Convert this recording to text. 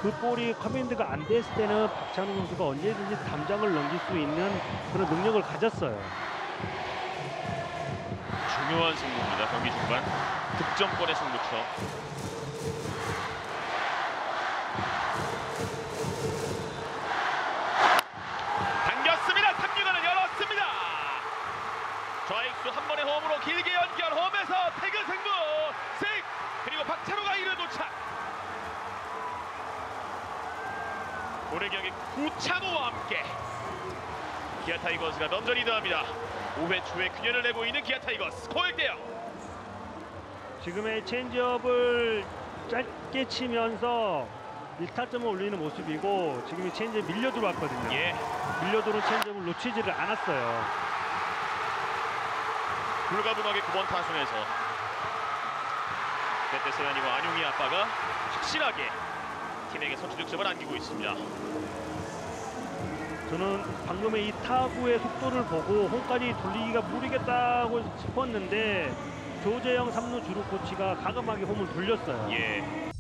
그 볼이 커맨드가 안 됐을 때는 박찬호 선수가 언제든지 담장을 넘길 수 있는 그런 능력을 가졌어요. 중요한 승부입니다. 경기 중반 득점권의 승부처. 당겼습니다. 3루간을 열었습니다. 좌익수 한 번의 홈으로 길게 연결, 홈에서 태그 승부. 생 그리고 박찬호가 1루 도착. 오늘 경기 구찬호와 함께 기아 타이거스가 넘전 리드합니다. 5회 초에 균열을 내고 있는 기아 타이거스. 스코어 1대0. 지금의 체인지업을 짧게 치면서 1타점을 올리는 모습이고, 지금 이 체인지업 밀려 들어왔거든요. 예. 밀려 들어온 체인지업을 놓치지를 않았어요. 불가분하게 9번 타순에서 베테세안이와 안용희 아빠가 확실하게 팀에게 선취 득점을 안기고 있습니다. 저는 방금의 이 타구의 속도를 보고 홈까지 돌리기가 무리겠다고 싶었는데 조재영 3루 주루 코치가 과감하게 홈을 돌렸어요. 예.